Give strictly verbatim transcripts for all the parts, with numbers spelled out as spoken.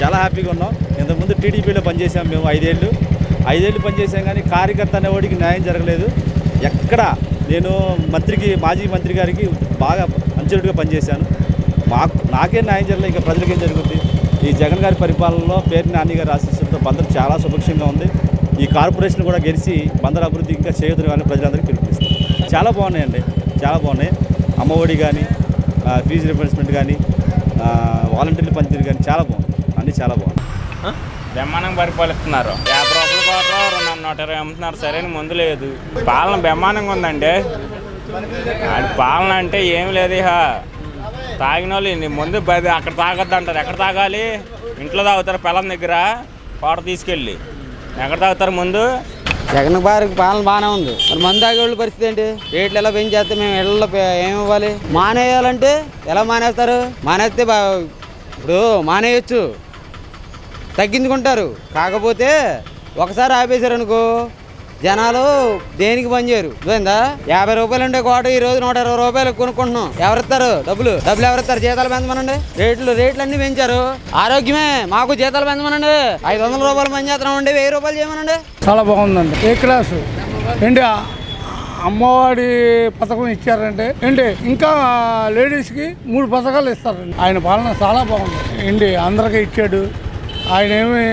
చాలా హ్యాపీగా ఉన్నాం. ఇంతకుముందు టీడీపీలో పనిచేసాం మేము ఐదేళ్ళు ఐదేళ్ళు పనిచేసాం కానీ కార్యకర్త అనేవాడికి న్యాయం జరగలేదు. ఎక్కడ నేను మంత్రికి మాజీ మంత్రి గారికి బాగా అంచెలుగా పనిచేశాను. మాకు నాకే న్యాయం జరగలేదు, ఇంకా ప్రజలకేం జరుగుతుంది? ఈ జగన్ గారి పరిపాలనలో పేరు నాని గారి ఆశీస్సులతో బందర్ చాలా సుభిక్షంగా ఉంది. ఈ కార్పొరేషన్ కూడా గెలిచి బందర్ అభివృద్ధి ఇంకా చేయొద్దని వాళ్ళని ప్రజలందరికీ పిలుపునిస్తాం. చాలా బాగున్నాయండి, చాలా బాగున్నాయి. అమ్మఒడి కానీ, ఫీజు రిఫరెన్స్మెంట్ కానీ, వాలంటీర్ల పనితీరు కానీ చాలా బాగుంది. అన్నీ చాలా బాగుంది. బ్రహ్మాండంగా పరిపాలిస్తున్నారు. యాభై రూపాయల కోట్ల రెండు నూట ఇరవై అమ్ముతున్నారు. సరైన మందు లేదు. పాలన బ్రహ్మాండంగా ఉందండి. అది పాలన అంటే ఏం లేదు. ఇక తాగిన వాళ్ళు ముందు అక్కడ తాగొద్దు అంటారు. ఎక్కడ తాగాలి? ఇంట్లో తాగుతారు పిల్లల దగ్గర కోట తీసుకెళ్ళి. ఎక్కడ తాగుతారు ముందు? జగన్ గారికి పాలన బాగానే ఉంది. మరి మందు తాగేవాళ్ళ పరిస్థితి ఏంటి? రేట్లు ఎలా పెంచేస్తే మేము ఇళ్ళలో ఏమి ఇవ్వాలి? మానేయాలంటే ఎలా మానేస్తారు? మానేస్తే బా ఇప్పుడు మానేయచ్చు, తగ్గించుకుంటారు. కాకపోతే ఒకసారి ఆపేశారు అనుకో జనాలు దేనికి పనిచేయరు. పోయిందా? యాభై రూపాయలు ఉండే కోట ఈ రోజు నూట ఇరవై రూపాయలు కొనుక్కుంటున్నాం. ఎవరిస్తారు డబ్బులు? డబ్బులు ఎవరిస్తారు? జీతాలు పెంచమనండి. రేట్లు రేట్లు అన్నీ పెంచారు. ఆరోగ్యమే మాకు జీతాలు పెంచమనండి. ఐదు వందల రూపాయలు పని చేస్తున్నామండి, వెయ్యి రూపాయలు చేయమనండి. చాలా బాగుందండి. ఏ క్లాసు ఏంటి అమ్మఒడి పథకం ఇచ్చారంటే ఏంటి ఇంకా లేడీస్కి మూడు పథకాలు ఇస్తారండి. ఆయన పాలన చాలా బాగుంది. ఏంటి అందరికీ ఇచ్చాడు. ఆయన ఏమి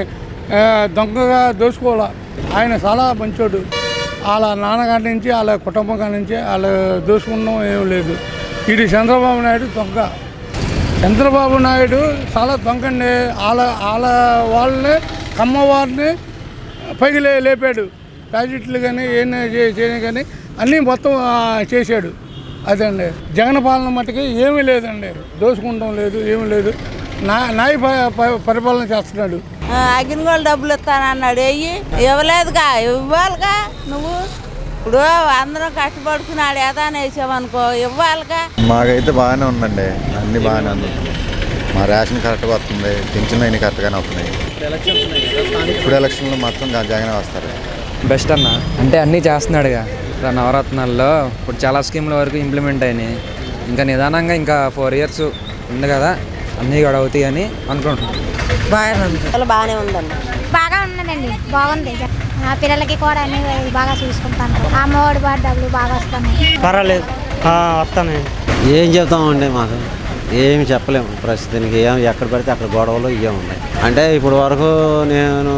దొంగగా దోచుకోవాలా. ఆయన చాలా మంచోడు. వాళ్ళ నాన్నగారి నుంచి వాళ్ళ కుటుంబం కాడి నుంచి వాళ్ళ దోచుకున్నాం ఏం లేదు. ఇది చంద్రబాబు నాయుడు దొంగ. చంద్రబాబు నాయుడు చాలా దొంగండి. వాళ్ళ వాళ్ళ వాళ్ళని కమ్మవారిని పైకి లే లేపాడు. ప్రాజెక్టులు కానీ ఏం చేయని కానీ అన్నీ మొత్తం చేశాడు. అదండి జగన్ పాలన మట్టుకి ఏమీ లేదండి. దోచుకుంటాం లేదు, ఏమీ లేదు. నా నాయ పరిపాలన చేస్తున్నాడు. అగ్నిగోళ డబ్బులు ఇస్తానన్నాడు. వెయ్యి ఇవ్వలేదుగా, ఇవ్వాలిగా. నువ్వు ఇప్పుడు అందరం కష్టపడుకున్నాడు ఏదాని వేసామనుకో ఇవ్వాలిగా. మాకైతే బాగానే ఉందండి, అన్నీ బాగానే ఉంది. మా రేషన్ కరెక్ట్గా వస్తుంది, పెన్షన్ అయినా కరెక్ట్గానే వస్తున్నాయి. ఇప్పుడు ఎలక్షన్లో మొత్తం జగనే వస్తారు. బెస్ట్ అన్న అంటే అన్నీ చేస్తున్నాడుగా. నవరత్నాల్లో ఇప్పుడు చాలా స్కీముల వరకు ఇంప్లిమెంట్ అయినాయి. ఇంకా నిదానంగా ఇంకా ఫోర్ ఇయర్స్ ఉంది కదా, అన్నీ కూడా అవుతాయి అని అనుకుంటున్నాం. బాగానే ఉందండి. బాగా ఉన్నదండి, బాగుంది. ఆ పిల్లలకి కూడా అన్ని బాగా చూసుకుంటాను. అమ్మఒడి బాగా డబ్బులు బాగా వస్తున్నాయి. పర్వాలేదు, వస్తానండి. ఏం చెప్తామండి, మాకు ఏమి చెప్పలేము ప్రస్తుతానికి. ఏం ఎక్కడ పడితే అక్కడ గొడవలు ఇవే ఉన్నాయి. అంటే ఇప్పుడు వరకు నేను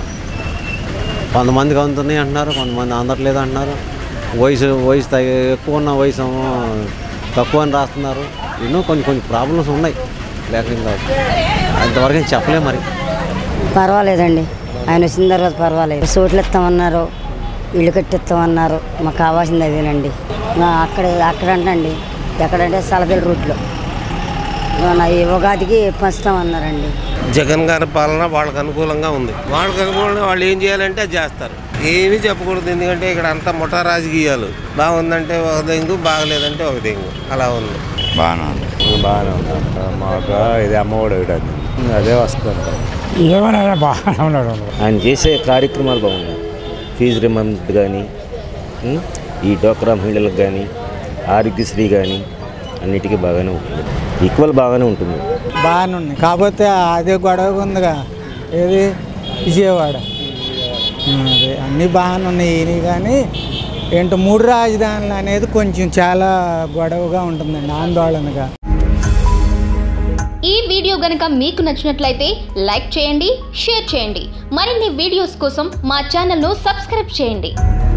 కొంతమందికి అందుతున్నాయి అంటున్నారు, కొంతమంది అందట్లేదు అంటున్నారు. వయసు వయసు తగ్గ ఎక్కువ ఉన్న వయసు తక్కువ అని రాస్తున్నారు. ఎన్నో కొన్ని కొన్ని ప్రాబ్లమ్స్ ఉన్నాయి. లేకుండా అంతవరకు చెప్పలేము. మరి పర్వాలేదండి. ఆయన వచ్చిన తర్వాత పర్వాలేదు. సోట్లు ఇస్తామన్నారు, ఇల్లు కట్టిస్తామన్నారు. మాకు కావాల్సింది అదేనండి. అక్కడ అక్కడ అంటండి ఎక్కడంటే సలపిల్లి రూట్లో ఈ ఉగాదికి పంచుతామన్నారండి. జగన్ గారి పాలన వాళ్ళకి అనుకూలంగా ఉంది. వాళ్ళకి అనుకూలంగా వాళ్ళు ఏం చేయాలంటే అది చేస్తారు. ఏమీ చెప్పకూడదు. ఎందుకంటే ఇక్కడ అంతా ముఠా రాజకీయాలు. బాగుందంటే ఒక దెంగు, బాగలేదంటే ఒక దెంగు, అలా ఉంది. బాగానే ఉంది, బాగానే ఉంది. మాకు ఇది అమ్మఒడి ఒకటి అదే వస్తుంది. ఏమైనా బాగానే ఉన్నాడు. ఆయన చేసే కార్యక్రమాలు బాగున్నాయి. ఫీజు రిమెంట్ కానీ, ఈ డోక్రా మహిళలకు కానీ, ఆరోగ్యశ్రీ కానీ అన్నిటికీ బాగానే ఉంటుంది. ఈక్వల్ బాగానే ఉంటుంది. బాగానే ఉన్నాయి. కాకపోతే అదే గొడవ ఉందిగా, ఏది విజయవాడ. అదే అన్నీ బాగానే ఉన్నాయి. కానీ ఏంటో మూడు రాజధానులు అనేది కొంచెం చాలా గొడవగా ఉంటుందండి, ఆందోళనగా. ఈ వీడియో గనుక మీకు నచ్చినట్లయితే లైక్ చేయండి, షేర్ చేయండి. మరిన్ని వీడియోస్ కోసం మా ఛానల్ను సబ్స్క్రైబ్ చేయండి.